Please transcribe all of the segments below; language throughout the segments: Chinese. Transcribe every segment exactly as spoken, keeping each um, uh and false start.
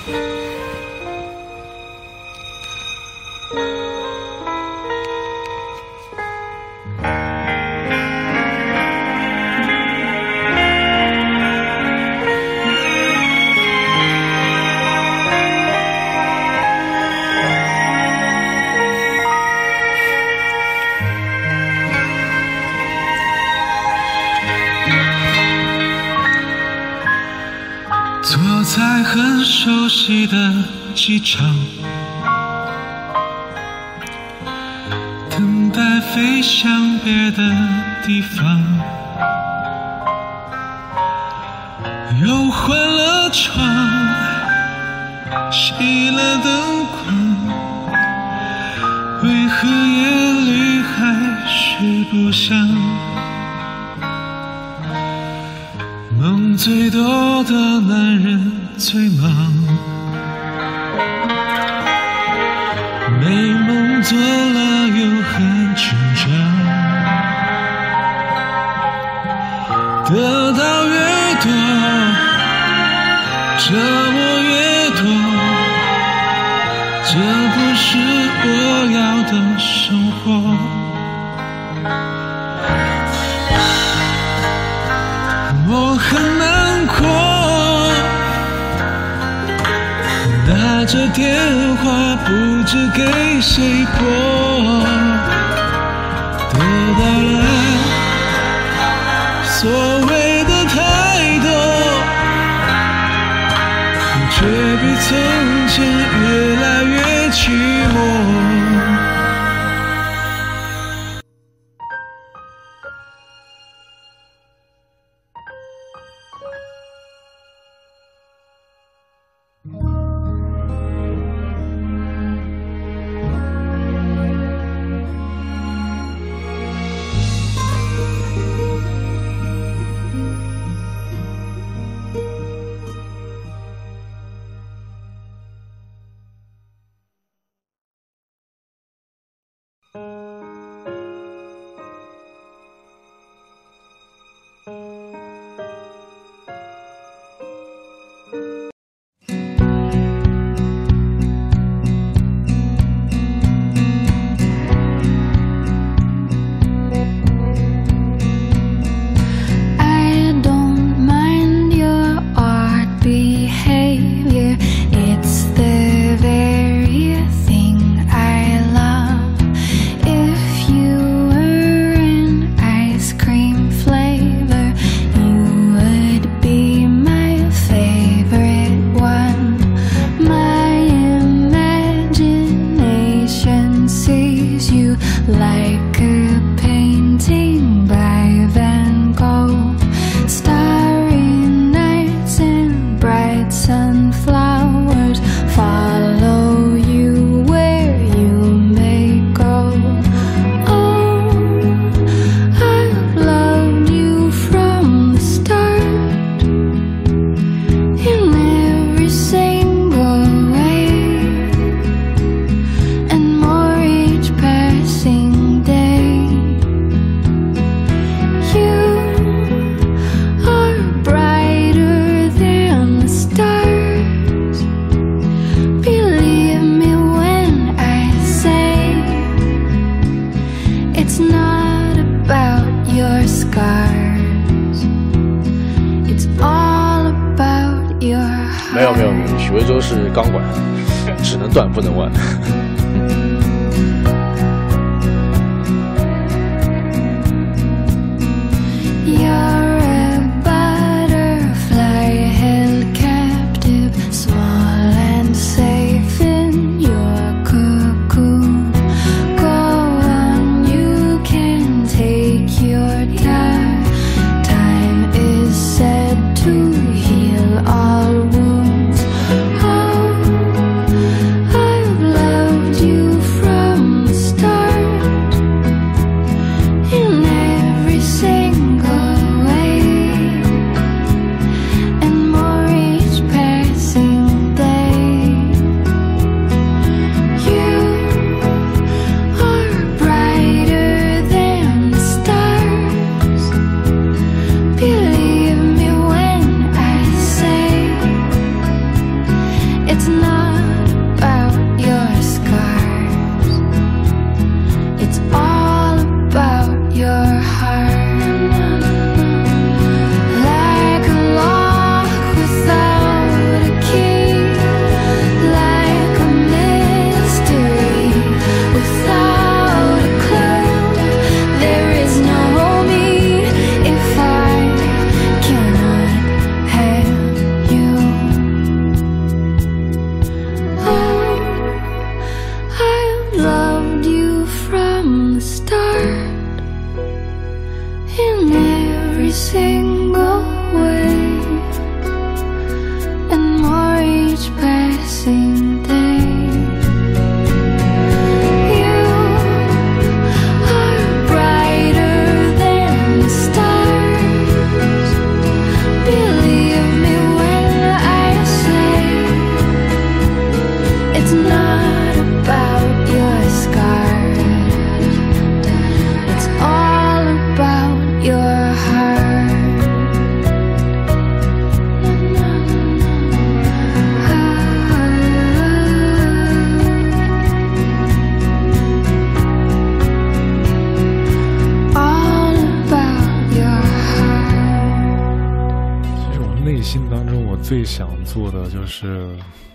坐在很熟悉的机场，等待飞向别的地方，又换了床，熄了灯光，为何夜里还睡不香？梦最多的男人最忙，美梦做了又很紧张，得到越多折磨越多，这不是我要的生活。我很难过，拿着电话不知给谁拨，得到了所谓的太多，却比从前越来越寂寞。 没有没有没有，许魏洲是钢管，只能断不能弯。 All wounds. Oh, I've loved every single way, and more each passing day. You are brighter than the stars. Believe me when I say it's not about your scars, it's all about your heart. All about your heart. 其实我内心当中，我最想做的就是，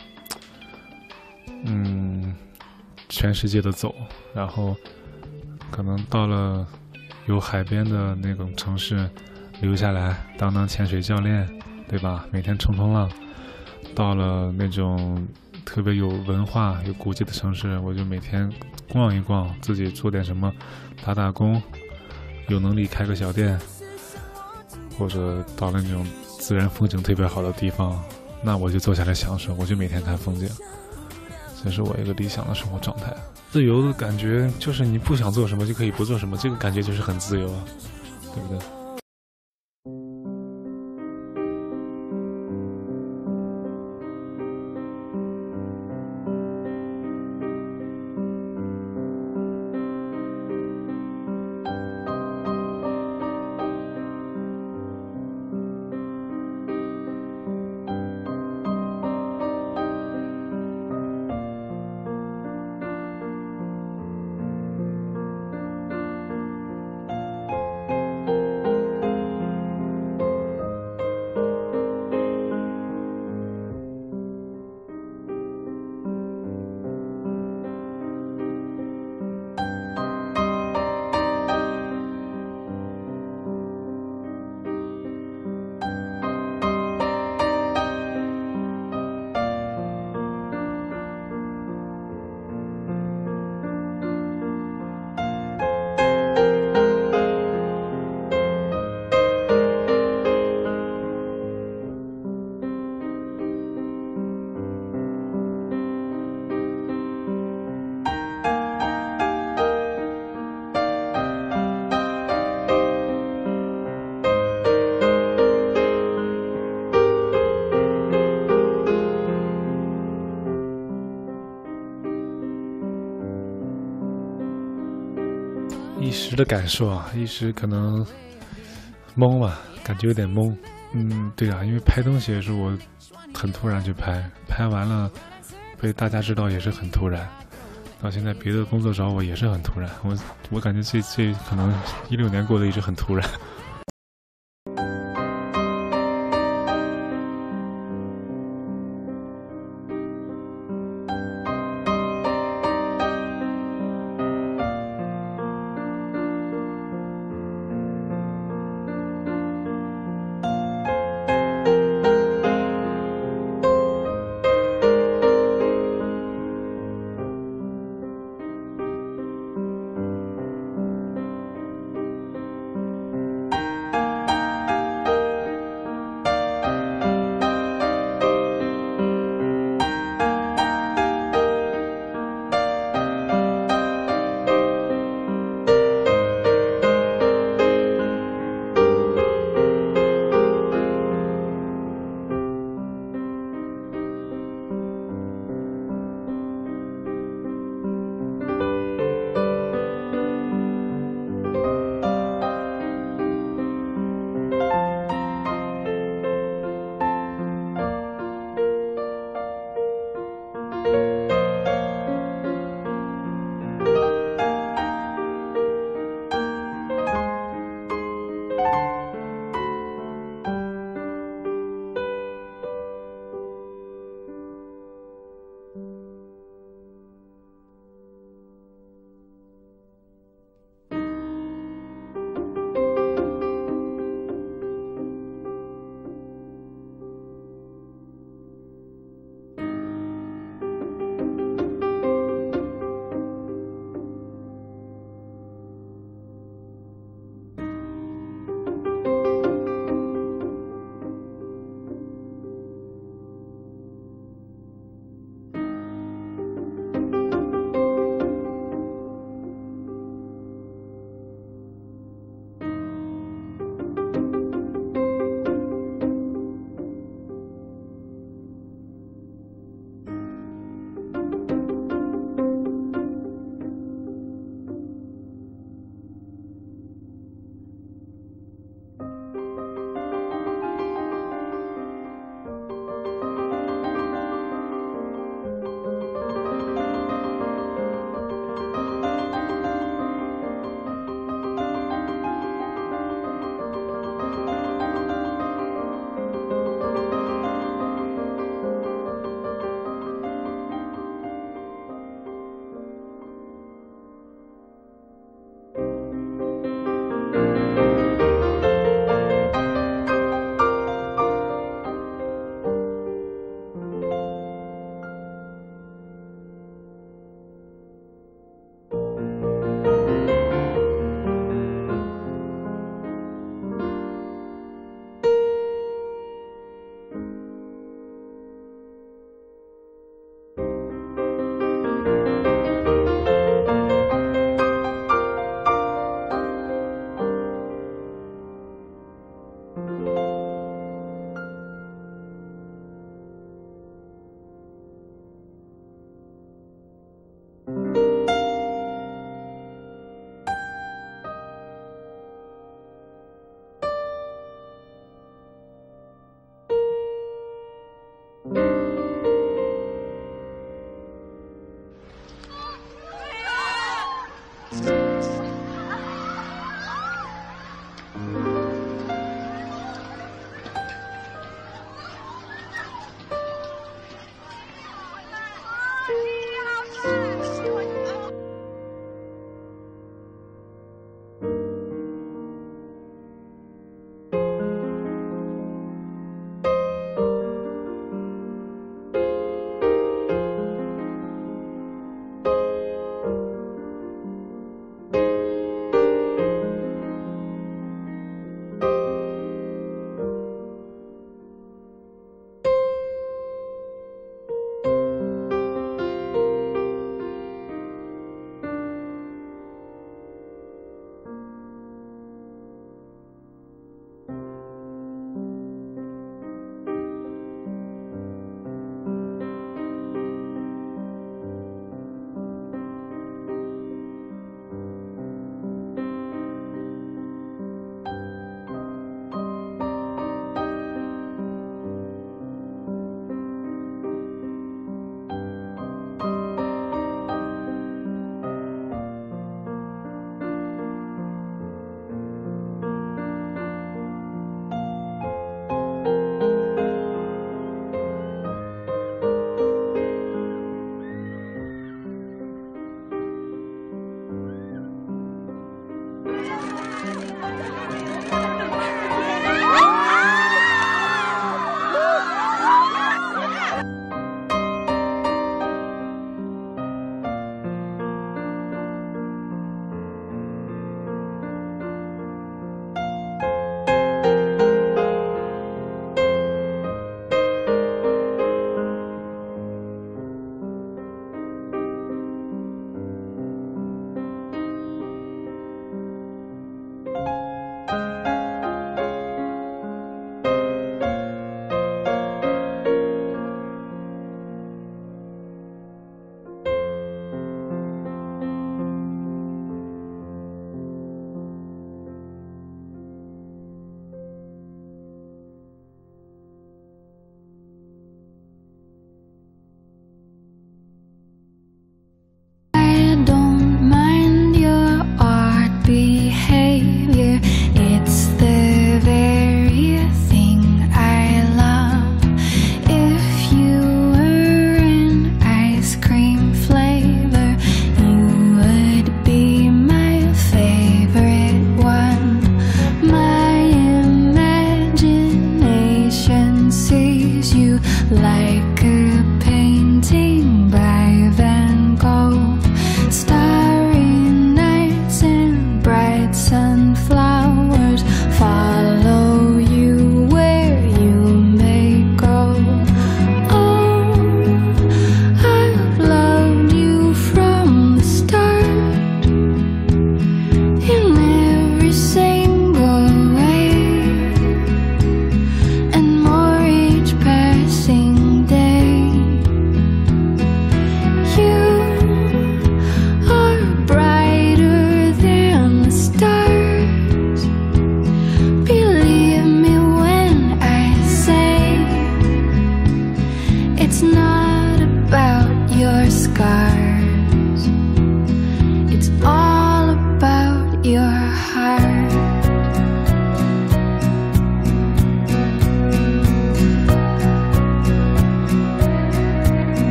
嗯，全世界的走，然后可能到了有海边的那种城市，留下来当当潜水教练，对吧？每天冲冲浪。到了那种特别有文化、有古迹的城市，我就每天逛一逛，自己做点什么，打打工，有能力开个小店，或者到了那种自然风景特别好的地方，那我就坐下来享受，我就每天看风景。这是我一个理想的生活状态。自由的感觉就是你不想做什么就可以不做什么，这个感觉就是很自由啊，对不对？一时的感受啊，一时可能懵了，感觉有点懵。嗯，对啊，因为拍东西也是我很突然去拍，拍完了被大家知道也是很突然。到现在别的工作找我也是很突然，我我感觉这这可能一六年过得一直很突然。